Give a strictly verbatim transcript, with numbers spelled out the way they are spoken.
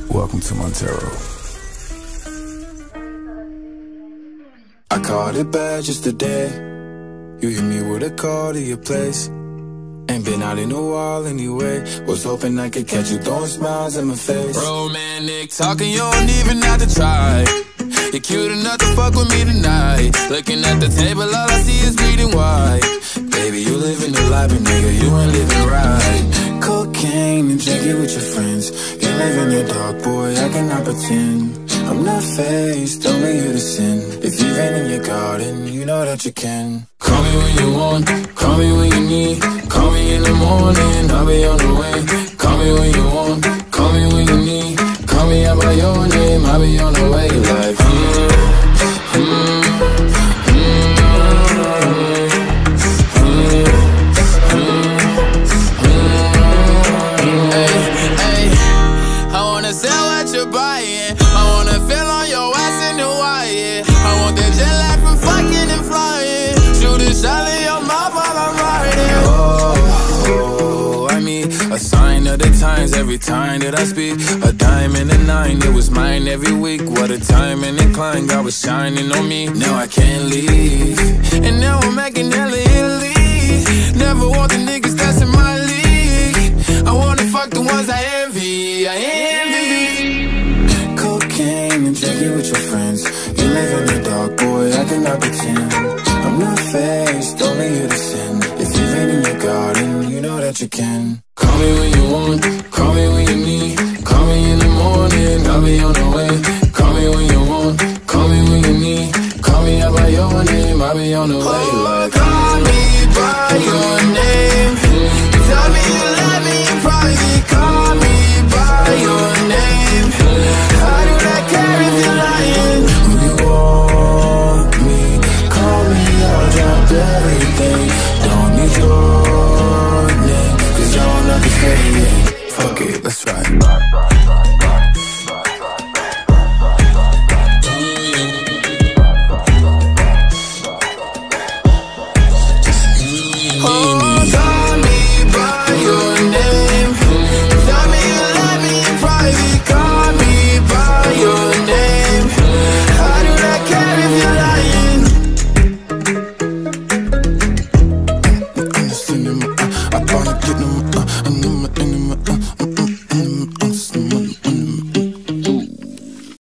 Welcome to Montero. I caught it bad just today. You hit me with a call to your place. Ain't been out in a while anyway. Was hoping I could catch you throwing smiles in my face. Romantic talking, you don't even have to try. You're cute enough to fuck with me tonight. Looking at the table, all I see is bleeding white. Baby, you living the life, but nigga, you ain't living right. Cocaine and drinking with your friends. You live in the dark, boy, I cannot pretend. I'm not faced, only here to sin. If you've been in your garden, you know that you can. Call me when you want, call me when you need. Call me in the morning, I'll be on the way. Call me when you want, call me when you need. Call me out by your name, I'll be on the way. Like, mm, mm, mm, mm, mm, hey, hey. I wanna sell what you're buying. I wanna feel on your ass in the wire. I want that jet lag from fucking and flying. Shoot a shot in your mouth while I'm riding. Oh, oh, I mean, a sign of the times every time that I speak. A dime and a nine, it was mine every week. What a time and incline, God was shining on me. Now I can't leave, and now I'm making hella Italy. Never want the niggas that's in my league. I wanna fuck the ones I envy, I envy. Cocaine and drinking with your friends. You live in the dark, boy, I cannot pretend. I'm not faced, only here to sin. If you've been in your garden, you know that you can. Call me when you want,